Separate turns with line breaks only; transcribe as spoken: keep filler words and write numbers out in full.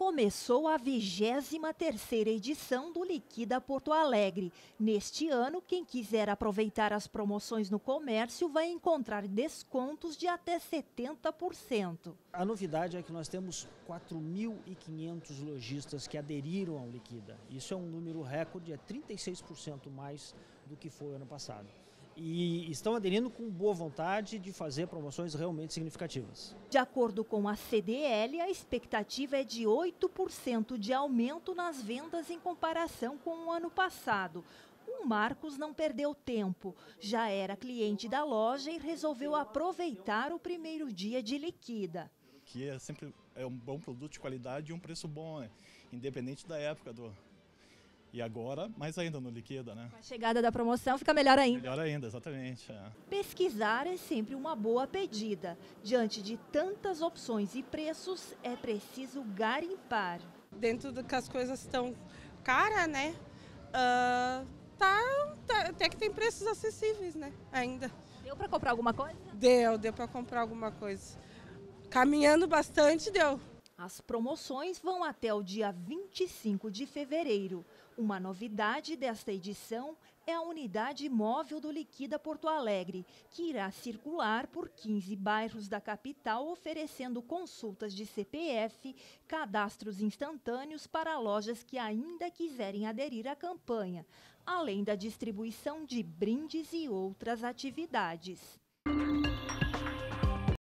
Começou a vigésima terceira edição do Liquida Porto Alegre. Neste ano, quem quiser aproveitar as promoções no comércio vai encontrar descontos de até setenta por cento.
A novidade é que nós temos quatro mil e quinhentos lojistas que aderiram ao Liquida. Isso é um número recorde, é trinta e seis por cento mais do que foi ano passado. E estão aderindo com boa vontade de fazer promoções realmente significativas.
De acordo com a C D L, a expectativa é de oito por cento de aumento nas vendas em comparação com o ano passado. O Marcos não perdeu tempo, já era cliente da loja e resolveu aproveitar o primeiro dia de Liquida.
Que é sempre é um bom produto de qualidade e um preço bom, né? Independente da época do... E agora, mais ainda no Liquida, né?
Com a chegada da promoção fica melhor ainda.
Melhor ainda, exatamente. É.
Pesquisar é sempre uma boa pedida. Diante de tantas opções e preços, é preciso garimpar.
Dentro do que as coisas estão caras, né? Uh, tá, tá, até que tem preços acessíveis, né? Ainda.
Deu para comprar alguma coisa?
Deu, deu para comprar alguma coisa. Caminhando bastante, deu.
As promoções vão até o dia vinte e cinco de fevereiro. Uma novidade desta edição é a unidade móvel do Liquida Porto Alegre, que irá circular por quinze bairros da capital, oferecendo consultas de C P F, cadastros instantâneos para lojas que ainda quiserem aderir à campanha, além da distribuição de brindes e outras atividades.